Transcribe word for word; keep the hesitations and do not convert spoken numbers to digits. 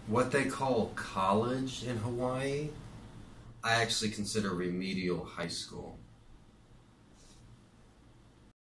What they call college in Hawaii, I actually consider remedial high school.